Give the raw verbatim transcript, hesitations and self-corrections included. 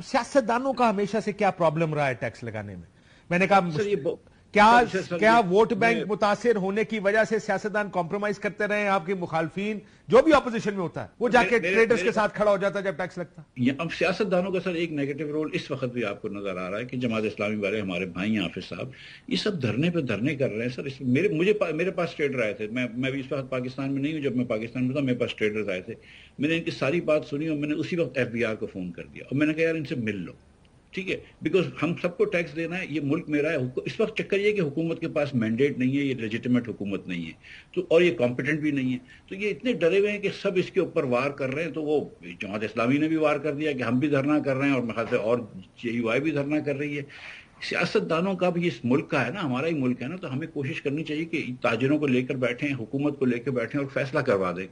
سیاستدانوں کا ہمیشہ سے کیا پرابلم رہا ہے ٹیکس لگانے میں؟ میں نے کہا کیا کیا ووٹ بینک متاثر ہونے کی وجہ سے سیاستدان کمپرومائز کرتے رہے ہیں؟ آپ کے مخالفین جو بھی اپوزیشن میں ہوتا ہے وہ جا کے ٹریڈرز کے ساتھ کھڑا ہو جاتا ہے جب ٹیکس لگتا ہے. اب سیاستدانوں کا سر ایک نیگیٹو رول اس وقت بھی آپ کو نظر آ رہا ہے کہ جماعت اسلامی والے ہمارے بھائی حافظ صاحب یہ سب دھرنے پہ دھرنے کر رہے ہیں سر. میرے مجھے میرے پاس ٹریڈر آئے تھے, میں میں بھی اس وقت پاکستان میں نہیں ہوں, جب میں پاکستان میں تھا میرے پاس ٹریڈرز آئے تھے, میں نے ان کی ساری بات سنی اور میں نے اسی وقت ایف بی آر کو فون کر دیا اور میں نے کہا یار ان سے مل لو, ٹھیک ہے, بیکاز ہم سب کو ٹیکس دینا ہے, یہ ملک میرا ہے. اس وقت چکر یہ کہ حکومت کے پاس مینڈیٹ نہیں ہے, یہ لیجیٹیمیٹ حکومت نہیں ہے تو, اور یہ کمپیٹنٹ بھی نہیں ہے, تو یہ اتنے ڈرے ہوئے ہیں کہ سب اس کے اوپر وار کر رہے ہیں. تو وہ جماعت اسلامی نے بھی وار کر دیا کہ ہم بھی دھرنا کر رہے ہیں, اور میرے خیال سے اور جے یو آئی بھی دھرنا کر رہی ہے. سیاست دانوں کا بھی اس ملک کا ہے نا, ہمارا ہی ملک ہے نا, تو ہمیں کوشش کرنی چاہیے کہ تاجروں کو لے کر بیٹھیں, حکومت کو لے کر بیٹھیں اور فیصلہ کروا دیں.